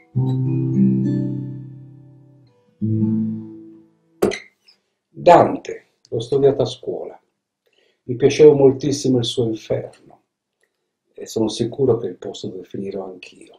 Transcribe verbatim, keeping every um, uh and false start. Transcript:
Dante, l'ho studiato a scuola, mi piaceva moltissimo il suo Inferno e sono sicuro che è il posto dove finirò anch'io.